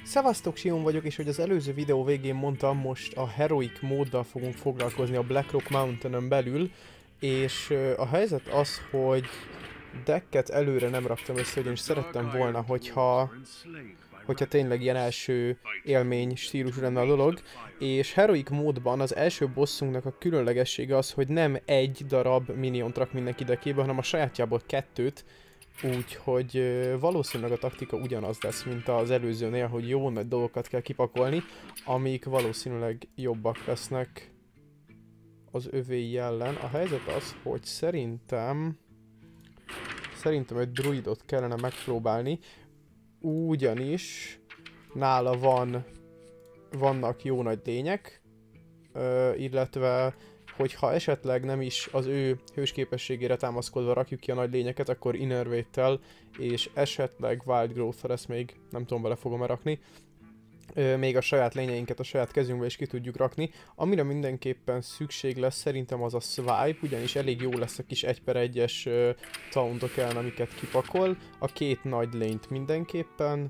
Szevasztok, Sion vagyok, és hogy az előző videó végén mondtam, most a Heroic móddal fogunk foglalkozni a Black Rock Mountain-ön belül, és a helyzet az, hogy decket előre nem raktam össze, ugyanis szerettem volna, hogyha tényleg ilyen első élmény stílusú lenne a dolog, és Heroic módban az első bosszunknak a különlegessége az, hogy nem egy darab miniont rak mindenki deckébe, hanem a sajátjából kettőt, úgyhogy valószínűleg a taktika ugyanaz lesz, mint az előzőnél, hogy jó nagy dolgokat kell kipakolni, amik valószínűleg jobbak lesznek az övéi ellen. A helyzet az, hogy szerintem egy druidot kellene megpróbálni, ugyanis nála vannak jó nagy lények, illetve hogyha esetleg nem is az ő hősképességére támaszkodva rakjuk ki a nagy lényeket, akkor Innervate-tel és esetleg Wild Growth-tel ezt még nem tudom, bele fogom rakni. Még a saját lényeinket a saját kezünkbe is ki tudjuk rakni. Amire mindenképpen szükség lesz szerintem az a Swipe, ugyanis elég jó lesz a kis 1/1-es tauntok ellen, amiket kipakol. A két nagy lényt mindenképpen.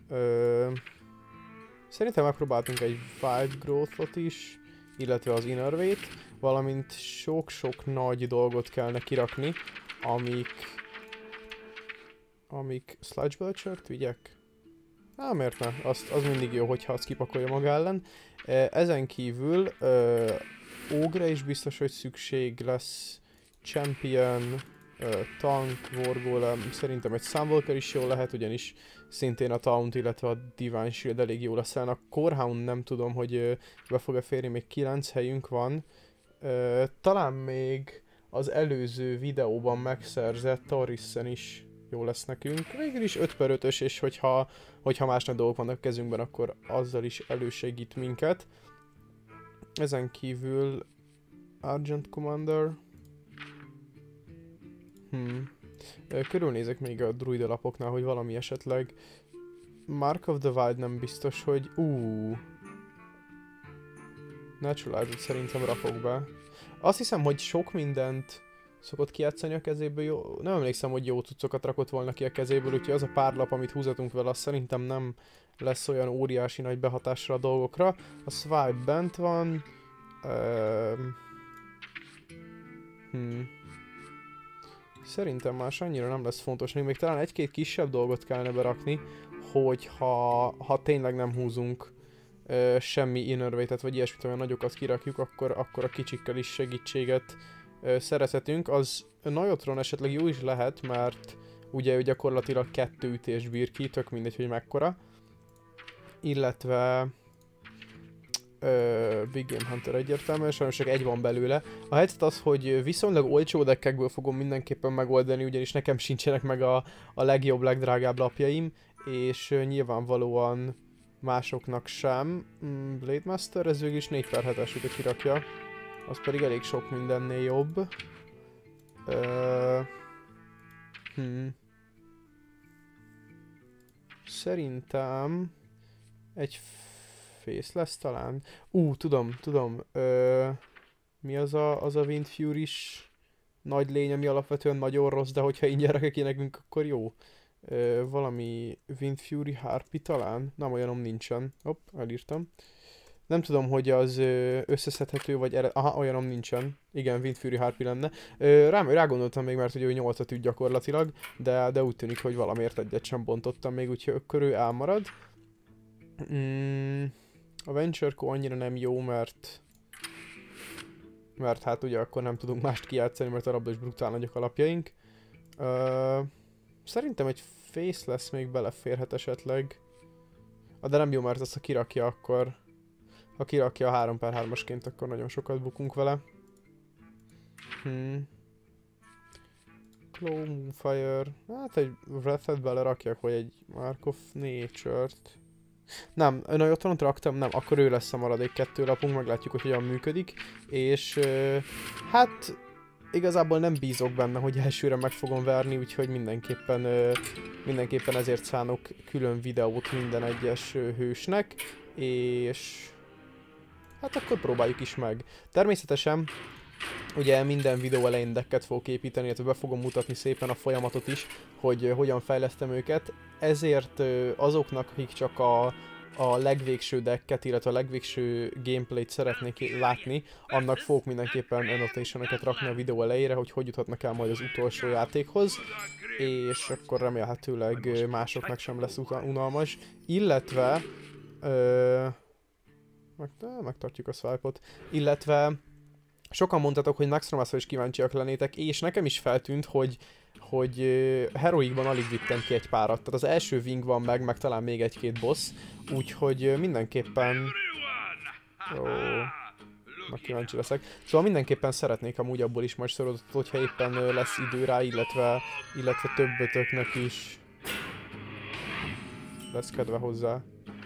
Szerintem megpróbáltunk egy Wild Growth-ot is, illetve az Innervate, valamint sok-sok nagy dolgot kellene kirakni, amik Sludge Belcher-t vigyek? Miért ne? Az mindig jó, hogyha azt kipakolja maga ellen. Ezen kívül Ogre is biztos, hogy szükség lesz, Champion, Tank, Wargolem, szerintem egy Sunwalker is jó lehet, ugyanis szintén a Taunt, illetve a Divine Shield elég jó lesz. A Corehound nem tudom, hogy be fog-e férni, még 9 helyünk van. Talán még az előző videóban megszerzett Tarissen is jó lesz nekünk. Végül is 5/5-ös, és hogyha más nagy dolgok vannak a kezünkben, akkor azzal is elősegít minket. Ezen kívül Argent Commander. Körülnézek még a druid alapoknál, hogy valami esetleg. Mark of the Wild nem biztos, hogy... Naturalized szerintem rakok be. Azt hiszem, hogy sok mindent szokott kijátszani a kezéből, jó. Nem emlékszem, hogy jó cuccokat rakott volna ki a kezéből, úgyhogy az a pár lap, amit húzatunk vele, azt szerintem nem lesz olyan óriási nagy behatásra a dolgokra. A Swipe bent van. Szerintem más annyira nem lesz fontos, még talán egy-két kisebb dolgot kellene berakni, hogy ha tényleg nem húzunk semmi Innervate-et, vagy ilyesmit, olyan nagyokat kirakjuk, akkor a kicsikkel is segítséget szerezhetünk. Az Naiotron esetleg jó is lehet, mert ugye ő gyakorlatilag 2 ütést bír ki, tök mindegy, hogy mekkora. Illetve Big Game Hunter egyértelműen, sajnos csak egy van belőle. A helyzet az, hogy viszonylag olcsó deckekből fogom mindenképpen megoldani, ugyanis nekem sincsenek meg a legjobb, legdrágább lapjaim, és nyilvánvalóan másoknak sem. Blade Master, ez végül is 4/7-es, hogyha kirakja. Az pedig elég sok mindennél jobb. Szerintem egy face lesz talán. Tudom. Mi az a Wind Fury-s nagy lény, ami alapvetően nagyon rossz, de hogyha ingyen rakja ki nekünk, akkor jó. Valami Wind Fury Harpy talán? Nem, olyanom nincsen. Hopp, elírtam. Nem tudom, hogy az összeszedhető, vagy olyanom nincsen. Igen, Wind Fury Harpy lenne. Rágondoltam még, mert ugye ő 8-at üt gyakorlatilag, de úgy tűnik, hogy valamiért egyet sem bontottam még, úgyhogy akkor ő elmarad. A Venture Co annyira nem jó, mert hát ugye akkor nem tudunk mást kijátszani, mert arabban is brutál nagyok alapjaink. Szerintem egy face lesz, még beleférhet esetleg. De nem jó, mert azt ha kirakja, akkor... Ha kirakja a 3/3-asként, akkor nagyon sokat bukunk vele. Claw, Moonfire... Hát egy Wrath-et belerakjak, vagy egy Mark of Nature-t. Nem, Naiotronot raktam, nem, akkor ő lesz a maradék 2 lapunk, meglátjuk, hogy hogyan működik. És hát igazából nem bízok benne, hogy elsőre meg fogom verni, úgyhogy mindenképpen ezért szánok külön videót minden egyes hősnek. És hát akkor próbáljuk is meg. Természetesen ugye minden videó elején decket fogok építeni, illetve be fogom mutatni szépen a folyamatot is, hogy hogyan fejlesztem őket. Ezért azoknak, akik csak a a legvégső decket, illetve a legvégső gameplayt szeretnék látni, annak fogok mindenképpen annotation-okat rakni a videó elejére, hogy hogy juthatnak el majd az utolsó játékhoz, és akkor remélhetőleg másoknak sem lesz unalmas, illetve megtartjuk a swipe-ot, illetve sokan mondtatok, hogy Naxxramasra is kíváncsiak lennétek, és nekem is feltűnt, hogy Heroicban alig vittem ki egy párat. Tehát az első wing van meg talán még egy-két boss, úgyhogy mindenképpen... Ó, meg kíváncsi leszek. Szóval mindenképpen szeretnék amúgy abból is majd sorozatot, hogyha éppen lesz idő rá, illetve többötöknek is lesz kedve hozzá.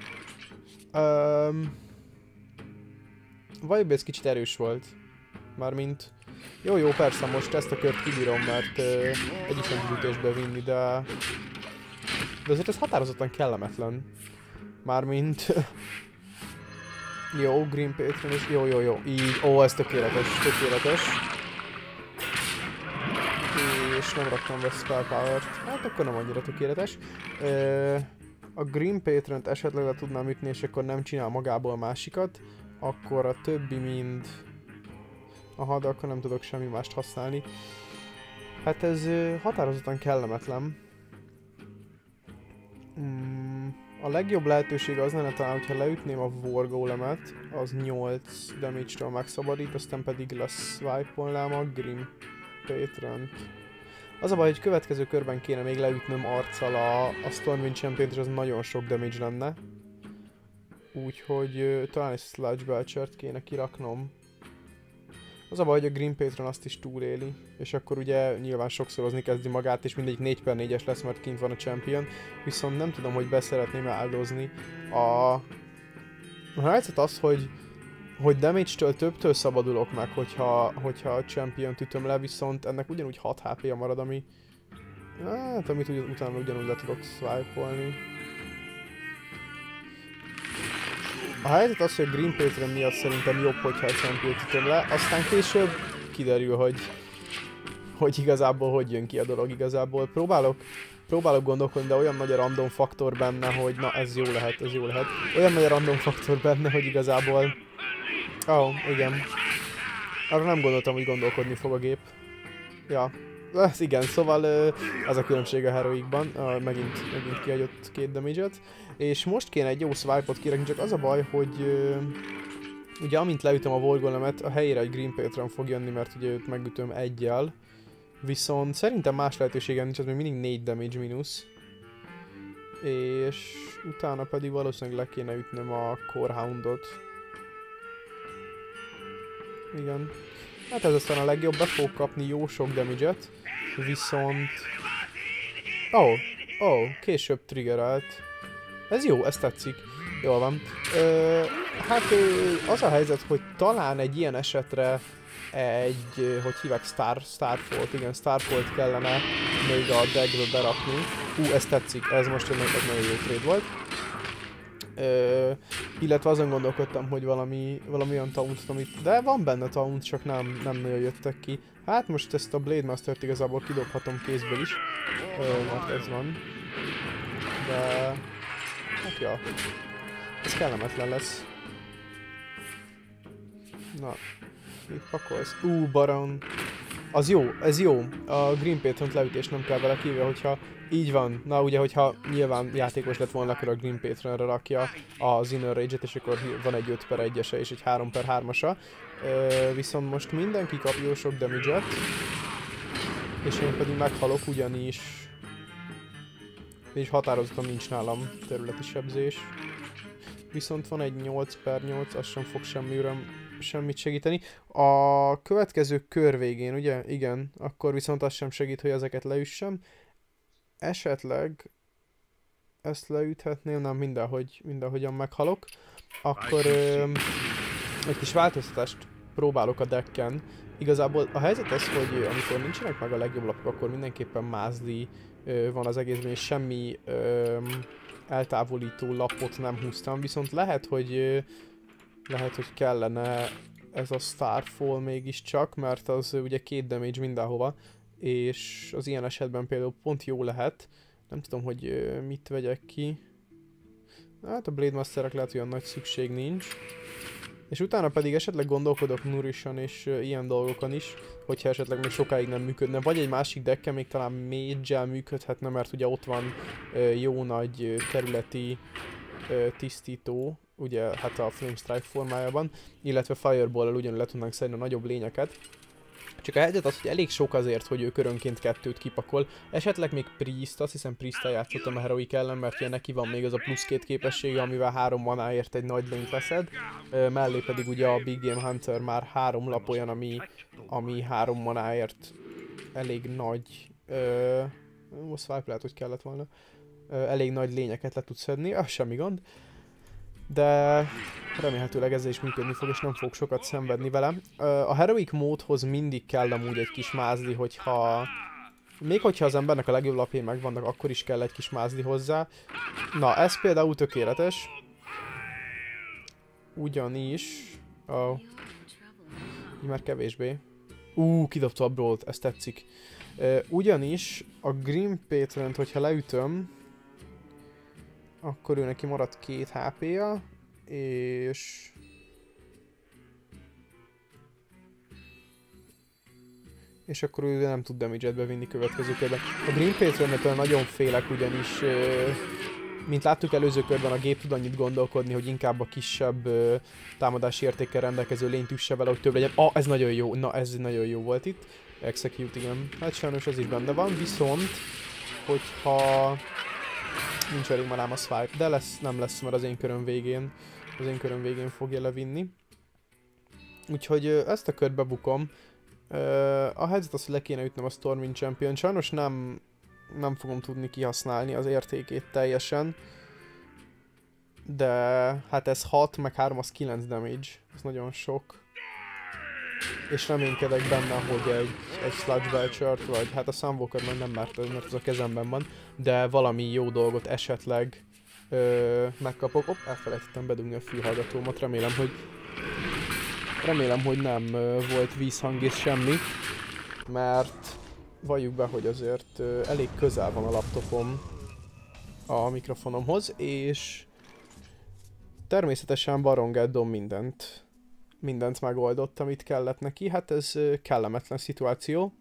Vibebase kicsit erős volt. Mármint... Jó, persze, most ezt a kört kibírom, mert egyik sem tud ütésbe vinni, de azért ez határozottan kellemetlen. Mármint... Jó, Green Patron is, jó, így, ez tökéletes. És nem raktam be Spell Power-t, hát akkor nem annyira tökéletes. A Green Patront esetleg le tudnám ütni, és akkor nem csinál magából másikat, akkor a többi mind... Aha, de akkor nem tudok semmi mást használni. Hát ez határozottan kellemetlen. A legjobb lehetőség az lenne talán, hogyha leütném a War Golemet, az 8 damage-től megszabadít, aztán pedig leswipe-olnám a Grim Patront. Az a baj, hogy következő körben kéne még leütnöm arccal a Stormwind Champion-t, és az nagyon sok damage lenne. Úgyhogy talán egy Sludge Belcher-t kéne kiraknom. Az a baj, hogy a Green Patron azt is túléli, és akkor ugye nyilván sokszorozni kezdi magát, és mindegyik 4/4-es lesz, mert kint van a Champion, viszont nem tudom, hogy beszeretném áldozni a helyzet az, hogy damage-től többtől szabadulok meg, hogyha a Champion-t ütöm le, viszont ennek ugyanúgy 6 HP-ja marad, amit utána ugyanúgy le tudok swipe-olni. A helyzet az, hogy a Green Patron miatt szerintem jobb, hogyha a Champion-t ütöm le, aztán később kiderül, hogy igazából hogy jön ki a dolog igazából. Próbálok gondolkodni, de olyan nagy a random faktor benne, hogy na ez jó lehet. Olyan nagy a random faktor benne, hogy igazából... Igen. Arra nem gondoltam, hogy gondolkodni fog a gép. Ja. Igen, szóval az a különbség a Heroicban, megint kihagyott 2 damage-et. És most kéne egy jó swipe-ot kirakni, csak az a baj, hogy ugye amint leütöm a War Golemet, a helyére egy Green Patron fog jönni, mert ugye őt megütöm 1-jel. Viszont szerintem más lehetőségem nincs, az még mindig 4 damage mínusz. És utána pedig valószínűleg le kéne ütnöm a Core Houndot. Igen. Hát ez aztán a legjobb, be fog kapni jó sok damage-et, viszont... Később triggerelt. Ez jó, ez tetszik. Jól van. Hát az a helyzet, hogy talán egy ilyen esetre hogy hívják, Starfall-t, igen, Starfall-t kellene még a deckbe berakni. Ez tetszik, ez most egy nagyon jó trade volt. Illetve azon gondolkodtam, hogy valami olyan tauntot, amit... De van benne taunt, csak nem nagyon jöttek ki. Hát most ezt a Blade Master-t igazából kidobhatom kézből is, mert ez van. De... Hát ja. Ez kellemetlen lesz. Na. Mit pakolsz? Baron. Az jó, ez jó. A Green Patron leütés nem kell vele kívül, hogyha így van. Na ugye, hogyha nyilván játékos lett volna, akkor a Green Patronra rakja az Inner Rage-et, és akkor van egy 5/1-ese és egy 3/3-asa. Viszont most mindenki kap jó sok damage-et. És én pedig meghalok ugyanis. És határozottan nincs nálam területi sebzés. Viszont van egy 8/8, az sem fog semmit segíteni. A következő kör végén, ugye? Igen, akkor viszont az sem segít, hogy ezeket leüssem. Esetleg ezt leüthetném, nem mindenhogyan meghalok. Akkor egy kis változtatást próbálok a decken. Igazából a helyzet az, hogy amikor nincsenek meg a legjobb lapok, akkor mindenképpen mázli van az egészben, és semmi eltávolító lapot nem húztam, viszont lehet, hogy kellene ez a Starfall mégiscsak, mert az ugye 2 damage mindenhova, és az ilyen esetben például pont jó lehet. Nem tudom, hogy mit vegyek ki. Hát a Blade Masterek lehet, hogy olyan nagy szükség nincs. És utána pedig esetleg gondolkodok Nourishon és ilyen dolgokon is, hogyha esetleg még sokáig nem működne. Vagy egy másik deckkel még talán Mage-el működhetne, mert ugye ott van jó nagy területi tisztító, ugye hát a Flame Strike formájában, illetve Fireball-el ugyanúgy le tudnánk szedni a nagyobb lényeket. Csak a helyzet az, hogy elég sok azért, hogy ő körönként 2-t kipakol. Esetleg még Priest, azt hiszem Priest-tel játszottam a Heroic ellen, mert ugye neki van még az a plusz 2 képessége, amivel 3 manáért egy nagy lényt leszed. Mellé pedig ugye a Big Game Hunter már 3 lap olyan, ami 3 manáért elég nagy... most swipe lehet, hogy kellett volna. Elég nagy lényeket le tud szedni, semmi gond. De remélhetőleg ezzel is működni fog, és nem fog sokat szenvedni vele. A Heroic módhoz mindig kell amúgy egy kis mázli, hogyha... Még hogyha az embernek a legjobb lapjai megvannak, akkor is kell egy kis mázli hozzá. Na, ez például tökéletes. Ugyanis... így már kevésbé. Kidobta a Brawl-t, ez tetszik. Ugyanis a Grim Patron-t, hogyha leütöm, akkor ő neki maradt 2 HP-ja, és... És akkor ő nem tud damage-et bevinni következő körben. A Green Patron-től nagyon félek, ugyanis... mint láttuk előző körben, a gép tud annyit gondolkodni, hogy inkább a kisebb támadási értékkel rendelkező lényt üsse vele, hogy több legyen. Ez nagyon jó, na ez nagyon jó volt itt. Execute, igen. Hát sajnos ez is benne van, viszont... Hogyha... Nincs elég manám a swipe, de nem lesz, mert az én köröm végén fogja levinni. Úgyhogy ezt a kört bebukom. A helyzet az, hogy le kéne ütnöm a Stormwind Champion. Sajnos nem fogom tudni kihasználni az értékét teljesen. De hát ez 6, meg 3 az 9 damage. Ez nagyon sok. És reménykedek benne, hogy egy Sludge Belcher-t, vagy hát a Sunwalker majd nem mert ez a kezemben van, de valami jó dolgot esetleg megkapok. Elfelejtettem bedugni a fülhallgatómat, remélem, hogy nem volt vízhang és semmi, mert valljuk be, hogy azért elég közel van a laptopom a mikrofonomhoz, és természetesen Barongeddon mindent megoldott, amit kellett neki. Hát ez kellemetlen szituáció.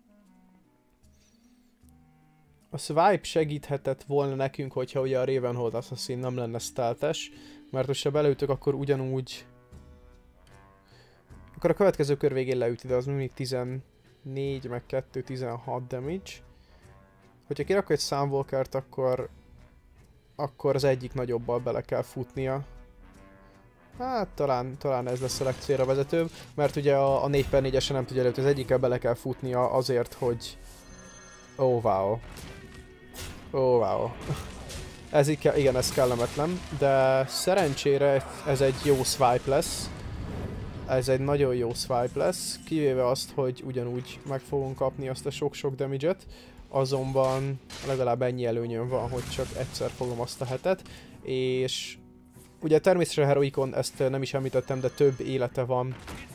A swipe segíthetett volna nekünk, hogyha ugye a Ravenhold Assassin nem lenne stealth-es, mert hogyha beleütök, akkor ugyanúgy... Akkor a következő kör végén leüti, de az mindig 14, meg 2, 16 damage. Hogyha kirakok egy Sunwalkert, akkor az egyik nagyobbal bele kell futnia. Hát talán ez lesz a legcélra vezetőbb, mert ugye a 4x4-esen nem tudja előtt, az egyikkel bele kell futnia azért, hogy... wow. Igen, ez kellemetlen, de szerencsére ez egy jó swipe lesz. Ez egy nagyon jó swipe lesz, kivéve azt, hogy ugyanúgy meg fogunk kapni azt a sok-sok damage-et, azonban legalább ennyi előnyöm van, hogy csak egyszer fogom azt a hetet, és... Ugye természetesen a Heroicon ezt nem is említettem, de több élete van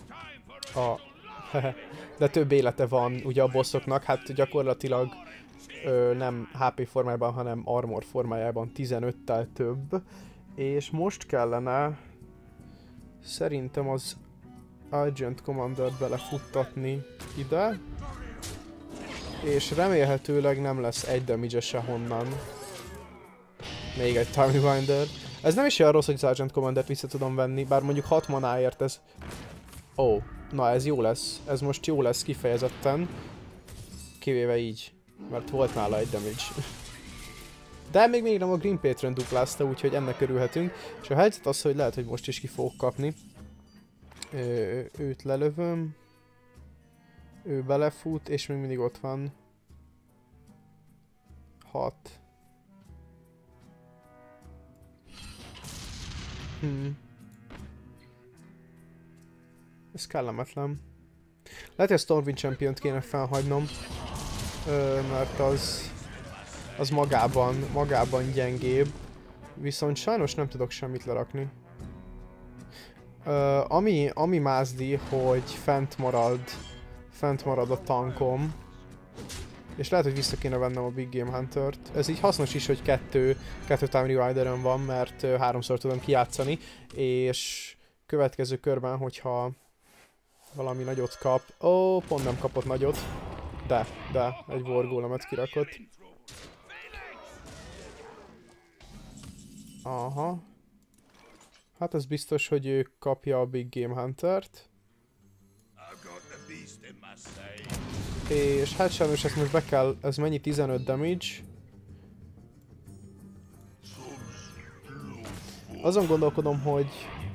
ugye a bossoknak, hát gyakorlatilag nem HP formájában, hanem armor formájában 15-tel több, és most kellene szerintem az Agent Commander-t belefuttatni ide, és remélhetőleg nem lesz egy damage se honnan. Még egy Timewinder. Ez nem is olyan rossz, hogy Sergeant Commander-t vissza tudom venni, bár mondjuk 6 manáért ez... na ez jó lesz. Ez most jó lesz kifejezetten. Kivéve így, mert volt nála egy damage. De még nem a Green Patron duplázta, úgyhogy ennek örülhetünk. És a helyzet az, hogy lehet, hogy most is ki fogok kapni. Őt lelövöm. Ő belefut, és még mindig ott van. 6. Ez kellemetlen. Lehet, hogy a Stormwind Champion-t kéne felhagynom, mert az magában gyengébb, viszont sajnos nem tudok semmit lerakni. Ami mázdi, hogy fent marad a tankom, És lehet, hogy vissza kéne vennem a Big Game Hunter-t. Ez így hasznos is, hogy kettő Time Revider-ön van, mert háromszor tudom kijátszani, és következő körben, hogyha valami nagyot kap... Ó, pont nem kapott nagyot. De, egy War Golemet kirakott. Aha. Hát ez biztos, hogy ő kapja a Big Game Hunter-t. És hát sajnos ezt most be kell, ez mennyi? 15 damage. Azon gondolkodom, hogy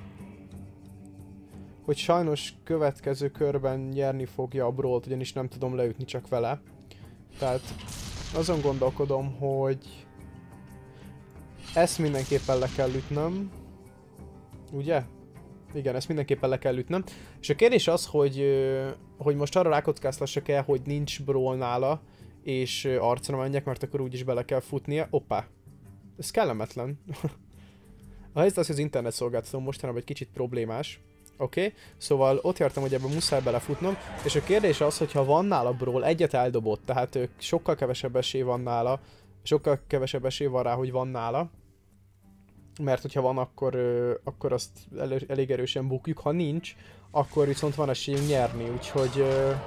sajnos következő körben nyerni fogja a Brawl-t, ugyanis nem tudom leütni csak vele. Tehát azon gondolkodom, hogy ezt mindenképpen le kell ütnöm. Ugye? Igen, ezt mindenképpen le kell ütnöm. És a kérdés az, hogy most arra rákockáztassak el, hogy nincs Brawl nála, és arcra menjek, mert akkor úgyis bele kell futnia. Oppá! Ez kellemetlen. A helyzet az, hogy az internet szolgáltató mostanában egy kicsit problémás. Oké? Szóval ott jártam, hogy ebben muszáj belefutnom, és a kérdés az, hogy ha van nála Brawl, egyet eldobott, tehát sokkal kevesebb esély van nála, sokkal kevesebb esély van rá, hogy van nála. Mert hogyha van, akkor azt elég erősen bukjuk, ha nincs, akkor viszont van esélyünk nyerni, úgyhogy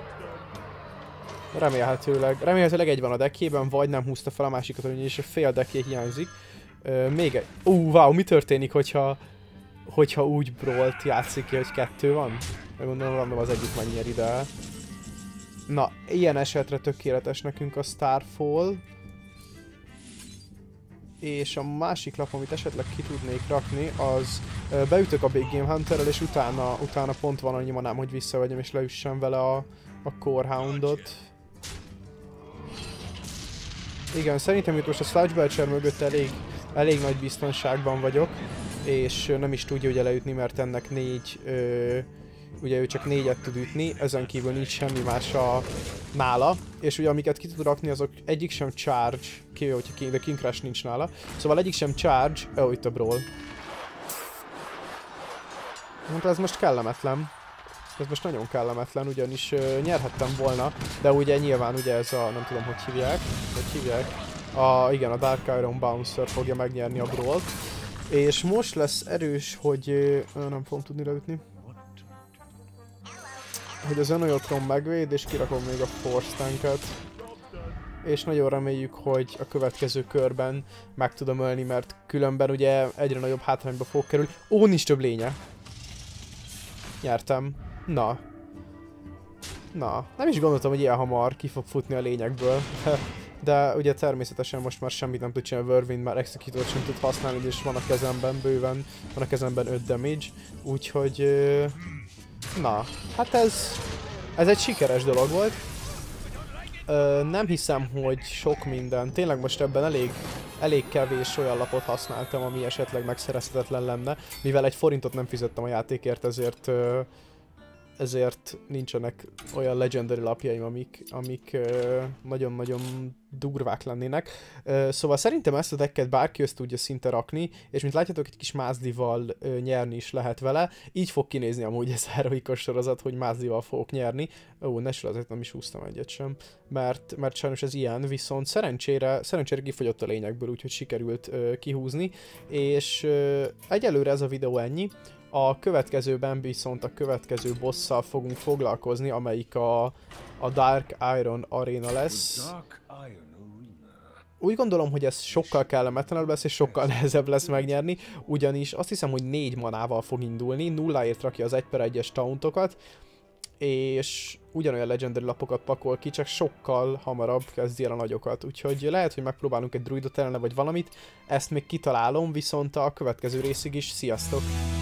remélhetőleg egy van a deckjében, vagy nem húzta fel a másikat, ugyanis a fél deckje hiányzik. Még egy... wow, mi történik, hogyha úgy Brawl-t játszik ki, hogy 2 van? Gondolom, random az egyik megnyeri, de... Na, ilyen esetre tökéletes nekünk a Starfall. És a másik lap, amit esetleg ki tudnék rakni, az beütök a Big Game Hunterrel, és utána pont van annyi manám, hogy visszavegyem és leüssem vele a Core Houndot. Igen, szerintem itt most a Sludge Belcher mögött elég nagy biztonságban vagyok, és nem is tudja ugye leütni, mert ennek 4, ugye ő csak 4-et tud ütni, ezen kívül nincs semmi más nála, és ugye amiket ki tud rakni, azok egyik sem charge, kivéve, hogyha de King Crush nincs nála, szóval egyik sem charge, itt a Brawl. Hát ez most kellemetlen. Ez most nagyon kellemetlen, ugyanis nyerhettem volna, de ugye nyilván ugye ez a, nem tudom, hogy hívják. Igen, a Dark Iron Bouncer fogja megnyerni a Brawl-t. És most lesz erős, hogy nem fogom tudni leütni. Hogy az Önöjotron megvéd, és kirakom még a Force Tanket. És nagyon reméljük, hogy a következő körben meg tudom ölni, mert különben ugye egyre nagyobb hátrányba fog kerülni. Ó, nincs több lénye. Nyertem. Na. Nem is gondoltam, hogy ilyen hamar ki fog futni a lényekből. De ugye természetesen most már semmit nem tud csinálni, Whirlwind már Executor sem tud használni, és van a kezemben bőven, van a kezemben 5 damage. Úgyhogy... na, hát ez egy sikeres dolog volt. Nem hiszem, hogy sok minden. Tényleg most ebben elég kevés olyan lapot használtam, ami esetleg megszerezhetetlen lenne. Mivel 1 forintot nem fizettem a játékért, ezért nincsenek olyan legendary lapjaim, amik nagyon-nagyon durvák lennének. Szóval szerintem ezt a decket bárki össze tudja szinte rakni, és mint látjátok, egy kis mázlival nyerni is lehet vele. Így fog kinézni amúgy ez a heroikos sorozat, hogy mázlival fogok nyerni. Ó, azért nem is húztam egyet sem, mert sajnos ez ilyen, viszont szerencsére kifogyott a lényekből, úgyhogy sikerült kihúzni, és egyelőre ez a videó ennyi. A következőben viszont a következő bosszal fogunk foglalkozni, amelyik a Dark Iron Arena lesz. Úgy gondolom, hogy ez sokkal kellemetlenebb lesz, és sokkal nehezebb lesz megnyerni, ugyanis azt hiszem, hogy 4 manával fog indulni, 0-ért rakja az 1/1-es tauntokat, és ugyanolyan legendary lapokat pakol ki, csak sokkal hamarabb kezdi el a nagyokat. Úgyhogy lehet, hogy megpróbálunk egy druidot ellene vagy valamit, ezt még kitalálom, viszont a következő részig is sziasztok!